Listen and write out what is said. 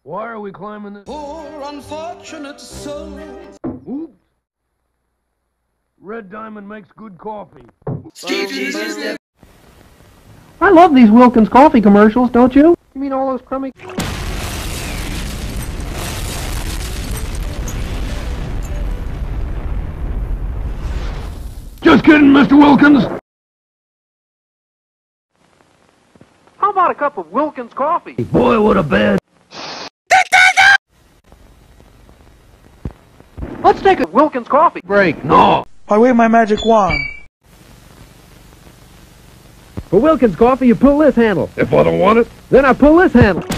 Why are we climbing this? Poor unfortunate soul. Oops. Red Diamond makes good coffee. I love these Wilkins coffee commercials, don't you? You mean all those crummy... Just kidding, Mr. Wilkins. How about a cup of Wilkins coffee? Boy, what a bad... Let's take a Wilkins coffee break. No. I wave my magic wand. For Wilkins coffee, you pull this handle. If I don't want it, Then I pull this handle.